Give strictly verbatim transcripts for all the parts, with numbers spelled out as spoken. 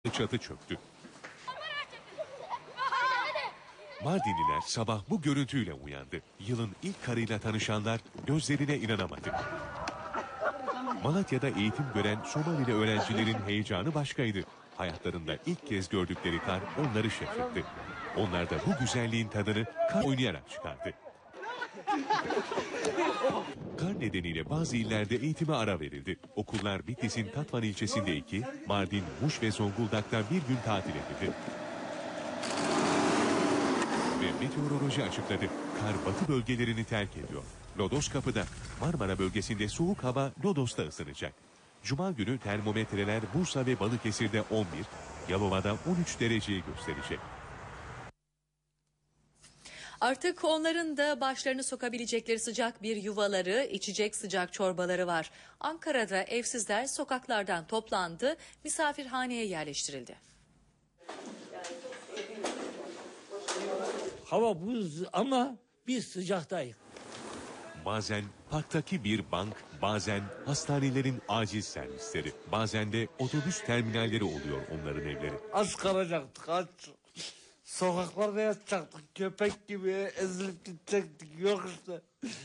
çatı çöktü. Mardinliler sabah bu görüntüyle uyandı. Yılın ilk karıyla tanışanlar gözlerine inanamadı. Malatya'da eğitim gören Somalili öğrencilerin heyecanı başkaydı. Hayatlarında ilk kez gördükleri kar onları şaşırttı. Onlar da bu güzelliğin tadını kar oynayarak çıkardı. Kar nedeniyle bazı illerde eğitime ara verildi. Okullar Bitlis'in Tatvan ilçesinde iki, Mardin, Muş ve Zonguldak'ta bir gün tatil edildi. Ve meteoroloji açıkladı. Kar batı bölgelerini terk ediyor. Lodos Kapı'da, Marmara bölgesinde soğuk hava Lodos'ta ısınacak. Cuma günü termometreler Bursa ve Balıkesir'de on bir, Yalova'da on üç dereceyi gösterecek. Artık onların da başlarını sokabilecekleri sıcak bir yuvaları, içecek sıcak çorbaları var. Ankara'da evsizler sokaklardan toplandı, misafirhaneye yerleştirildi. Hava buz ama biz sıcaktayız. Bazen parktaki bir bank, bazen hastanelerin acil servisleri, bazen de otobüs terminalleri oluyor onların evleri. Az kalacaktık, az. Sokaklarda yatacaktık, köpek gibi ezilip gidecektik, yok işte.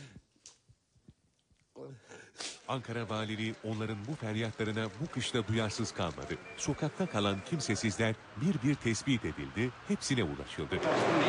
Ankara Valiliği onların bu feryatlarına bu kışta duyarsız kalmadı. Sokakta kalan kimsesizler bir bir tespit edildi, hepsine ulaşıldı.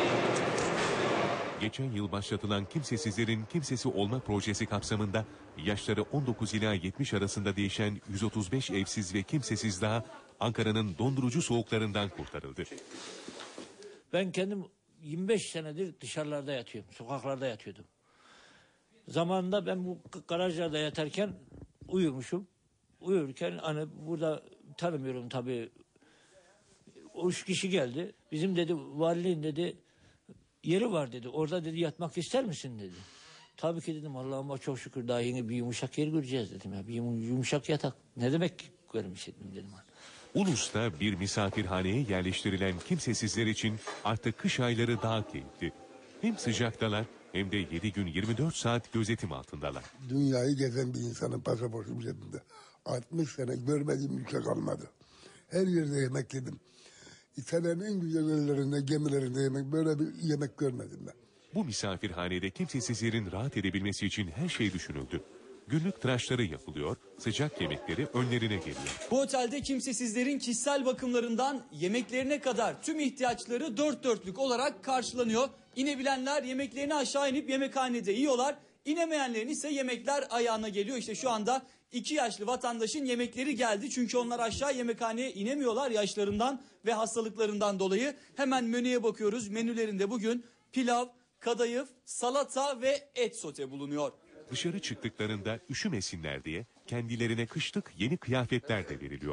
Geçen yıl başlatılan kimsesizlerin kimsesi olma projesi kapsamında yaşları on dokuz ila yetmiş arasında değişen yüz otuz beş evsiz ve kimsesiz daha Ankara'nın dondurucu soğuklarından kurtarıldı. Ben kendim yirmi beş senedir dışarılarda yatıyorum, sokaklarda yatıyordum. Zamanında ben bu garajlarda yatarken uyumuşum. Uyurken hani burada tanımıyorum tabii. Üç kişi geldi. Bizim dedi valiliğin dedi yeri var dedi. Orada dedi yatmak ister misin dedi. Tabii ki dedim Allah'ıma çok şükür daha yeni bir yumuşak yer göreceğiz dedim ya. Bir yumuşak yatak. Ne demek görmüş dedim. Ulus'ta bir misafirhaneye yerleştirilen kimsesizler için artık kış ayları daha keyifli. Hem sıcaktalar hem de yedi gün yirmi dört saat gözetim altındalar. Dünyayı gezen bir insanın pasaportum cebimde. altmış sene görmediğim ülke kalmadı. Her yerde yemek yedim. İtalya'nın en güzel yerlerinde, gemilerinde yemek, böyle bir yemek görmedim ben. Bu misafirhanede kimsesizlerin rahat edebilmesi için her şey düşünüldü. Günlük tıraşları yapılıyor, sıcak yemekleri önlerine geliyor. Bu otelde kimsesizlerin kişisel bakımlarından yemeklerine kadar tüm ihtiyaçları dört dörtlük olarak karşılanıyor. İnebilenler yemeklerini aşağı inip yemekhanede yiyorlar. İnemeyenlerin ise yemekler ayağına geliyor. İşte şu anda iki yaşlı vatandaşın yemekleri geldi. Çünkü onlar aşağı yemekhaneye inemiyorlar yaşlarından ve hastalıklarından dolayı. Hemen menüye bakıyoruz. Menülerinde bugün pilav, kadayıf, salata ve et sote bulunuyor. Dışarı çıktıklarında üşümesinler diye kendilerine kışlık yeni kıyafetler de veriliyor.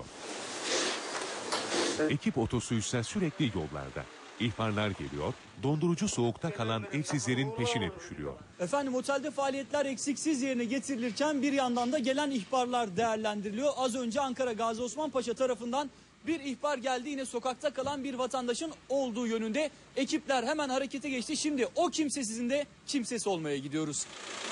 Ekip otosuysa sürekli yollarda. İhbarlar geliyor, dondurucu soğukta kalan evsizlerin peşine düşülüyor. Efendim otelde faaliyetler eksiksiz yerine getirilirken bir yandan da gelen ihbarlar değerlendiriliyor. Az önce Ankara Gazi Osman Paşa tarafından bir ihbar geldi, yine sokakta kalan bir vatandaşın olduğu yönünde. Ekipler hemen harekete geçti. Şimdi o kimsesizin de kimsesi olmaya gidiyoruz.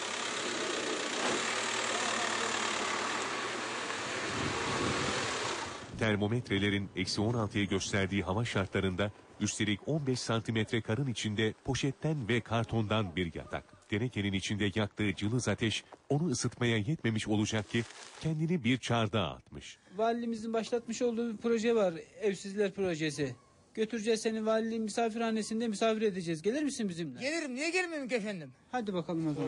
Termometrelerin eksi on altıya gösterdiği hava şartlarında üstelik on beş santimetre karın içinde poşetten ve kartondan bir yatak. Tenekenin içinde yaktığı cılız ateş onu ısıtmaya yetmemiş olacak ki kendini bir çardağa atmış. Valimizin başlatmış olduğu bir proje var, Evsizler Projesi. Götüreceğiz seni valiliğin misafirhanesinde misafir edeceğiz. Gelir misin bizimle? Gelirim, niye gelmeyeyim ki efendim? Hadi bakalım o zaman.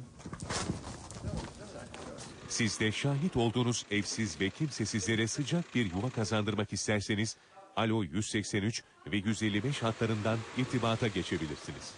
Siz de şahit olduğunuz evsiz ve kimsesizlere sıcak bir yuva kazandırmak isterseniz Alo yüz seksen üç ve yüz elli beş hatlarından irtibata geçebilirsiniz.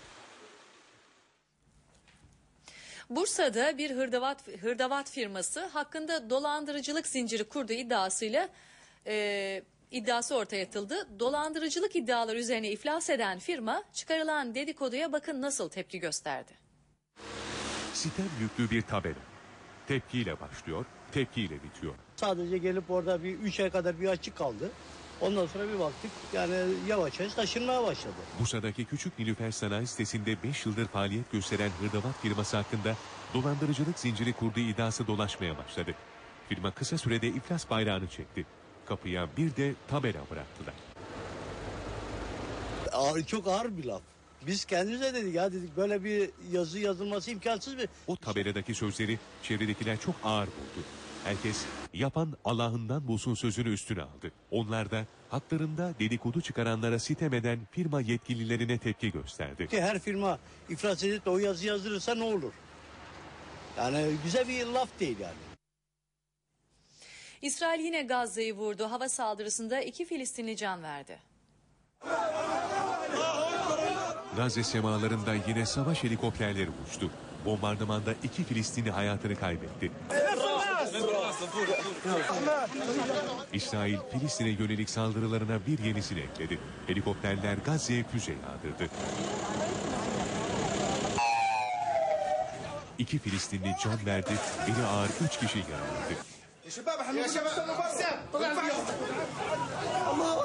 Bursa'da bir hırdavat, hırdavat firması hakkında dolandırıcılık zinciri kurduğu iddiasıyla e, iddiası ortaya atıldı. Dolandırıcılık iddiaları üzerine iflas eden firma çıkarılan dedikoduya bakın nasıl tepki gösterdi. Sitem yüklü bir tabela. Tepkiyle başlıyor, tepkiyle bitiyor. Sadece gelip orada bir üç ay kadar bir açık kaldı. Ondan sonra bir baktık yani yavaş yavaş taşınmaya başladı. Bursa'daki Küçük Nilüfer Sanayi sitesinde beş yıldır faaliyet gösteren hırdavat firması hakkında dolandırıcılık zinciri kurduğu iddiası dolaşmaya başladı. Firma kısa sürede iflas bayrağını çekti. Kapıya bir de tabela bıraktılar. Ağır, çok ağır bir laf. Biz kendimize dedik ya dedik böyle bir yazı yazılması imkansız bir. O tabeladaki sözleri çevredekiler çok ağır buldu. Herkes yapan Allah'ından bulsun sözünü üstüne aldı. Onlar da haklarında dedikodu çıkaranlara sitem eden firma yetkililerine tepki gösterdi. Ki her firma iflas edip de o yazı yazdırırsa ne olur? Yani güzel bir laf değil yani. İsrail yine Gazze'yi vurdu. Hava saldırısında iki Filistinli can verdi. Gazze semalarında yine savaş helikopterleri uçtu. Bombardımanda iki Filistinli hayatını kaybetti. İsrail, Filistin'e yönelik saldırılarına bir yenisini ekledi. Helikopterler Gazze'ye füze yağdırdı. İki Filistinli can verdi, biri ağır üç kişi yaralandı.